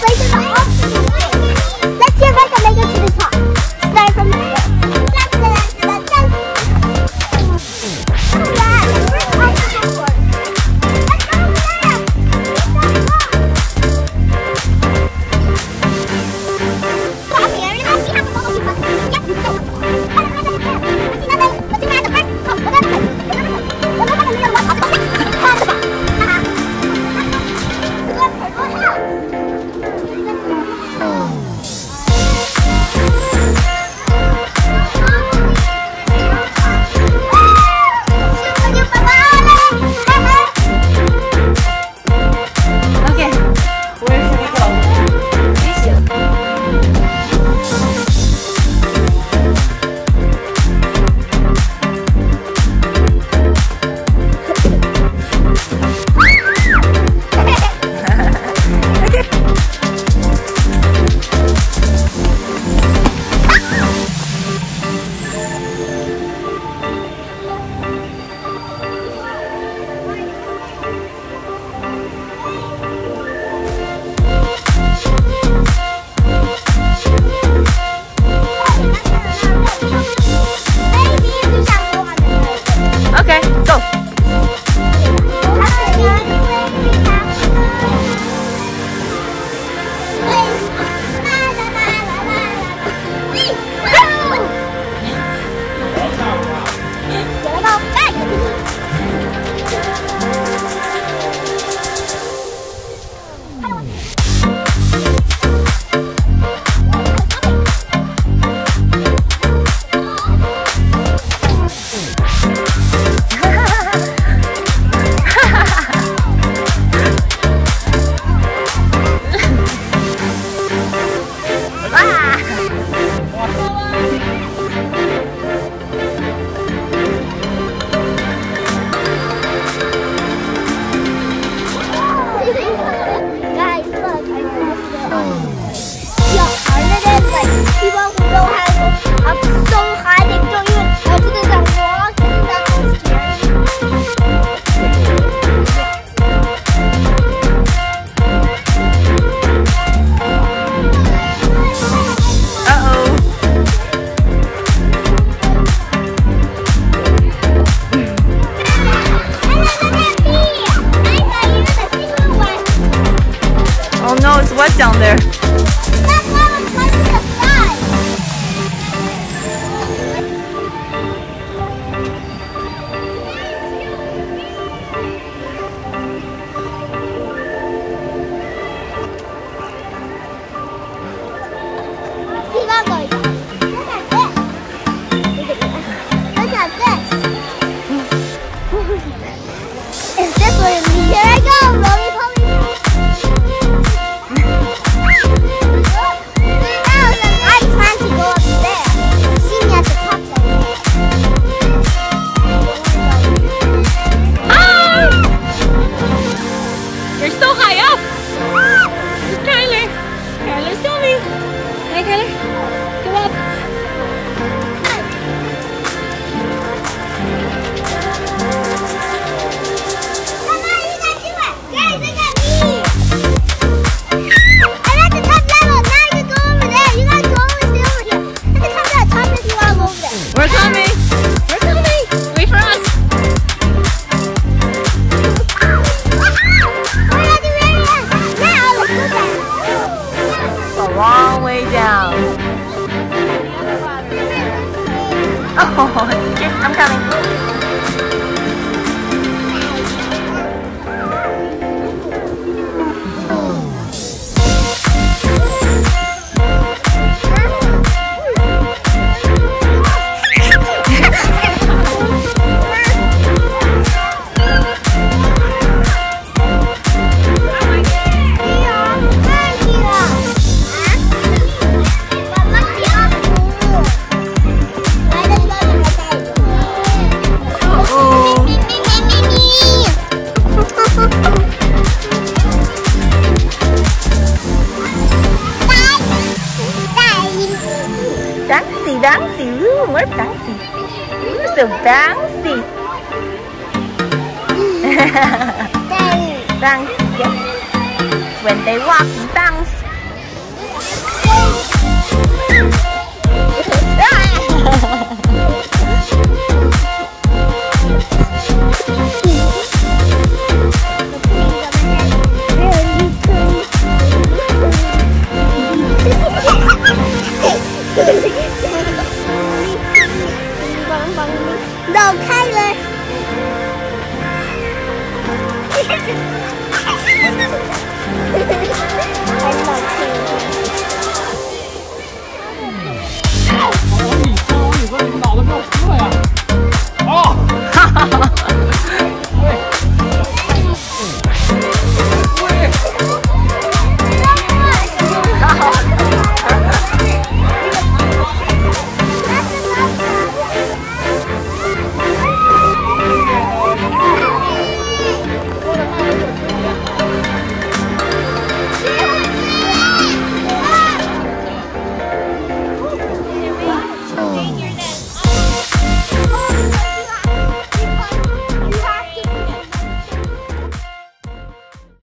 places are awesome. Let's see if I can make it to the top. Start from here. Wet down there. That's why I'm playing the side. Keep on going. Look at this. Look at this. Is this what it means? Here I go, roly poly. We're coming! We're coming! Wait for us! It's a long way down. Oh, I'm coming. Bouncy, ooh, we're bouncy. Ooh, so bouncy. Bounce, yes. When they walk, bounce.